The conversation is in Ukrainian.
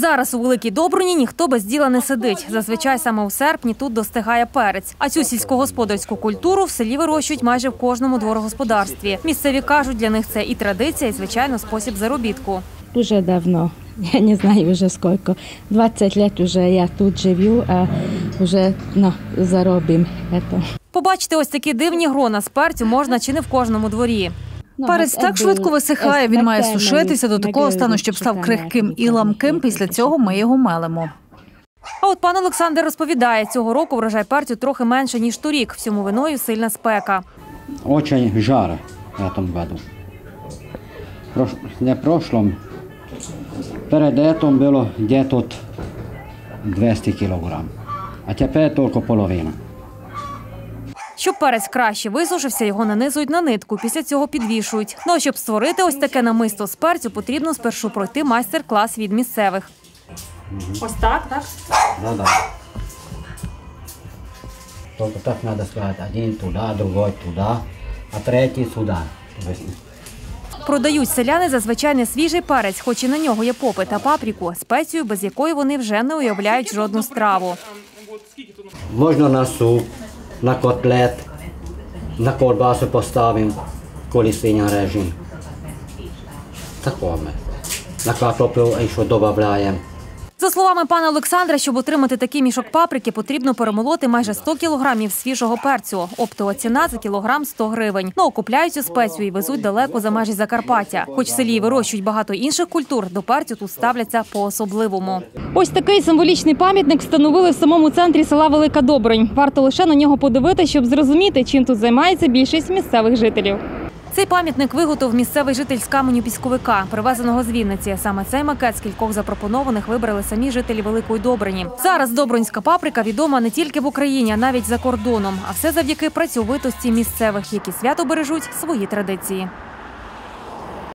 Зараз у Великій Добруні ніхто без діла не сидить. Зазвичай саме у серпні тут достигає перець. А цю сільськогосподарську культуру в селі вирощують майже в кожному дворогосподарстві. Місцеві кажуть, для них це і традиція, і, звичайно, спосіб заробітку. Уже давно, я не знаю вже скільки, 20 років вже я тут живу, а вже заробимо. Побачити ось такі дивні грона з перцю можна чи не в кожному дворі. Перець так швидко висихає, він має сушитися до такого стану, щоб став крихким і ламким. Після цього ми його мелимо. А от пан Олександр розповідає, цього року врожай перцю трохи менше, ніж торік. Всьому виною сильна спека. Очень жарко в этом году. Не прошлом, перед этим было где-то 200 килограмм, а тепер тільки половина. Щоб перець краще висушився, його нанизують на нитку, після цього підвішують. Ну а щоб створити ось таке намисто з перцю, потрібно спершу пройти майстер-клас від місцевих. Ось так, так? Да. Только так надо сказать, один туда, другой туда, а третій сюди. Продають селяни зазвичай не свіжий перець, хоч і на нього є попит, а паприку – спецію, без якої вони вже не уявляють жодну страву. Можна на суп, на котлет, на ковбасу поставимо, коли свиня режемо. Такое. На картоплю ще додаємо. За словами пана Олександра, щоб отримати такий мішок паприки, потрібно перемолоти майже 100 кілограмів свіжого перцю. Оптова ціна за кілограм – 100 гривень. Ну, окупляють цю спецію і везуть далеко за межі Закарпаття. Хоч в селі вирощують багато інших культур, до перцю тут ставляться по-особливому. Ось такий символічний пам'ятник встановили в самому центрі села Велика Добринь. Варто лише на нього подивитися, щоб зрозуміти, чим тут займається більшість місцевих жителів. Цей пам'ятник виготовив місцевий житель з каменю пісковика, привезеного з Вінниці. Саме цей макет з кількох запропонованих вибрали самі жителі Великої Добрині. Зараз добринська паприка відома не тільки в Україні, а навіть за кордоном. А все завдяки працьовитості місцевих, які свято бережуть свої традиції.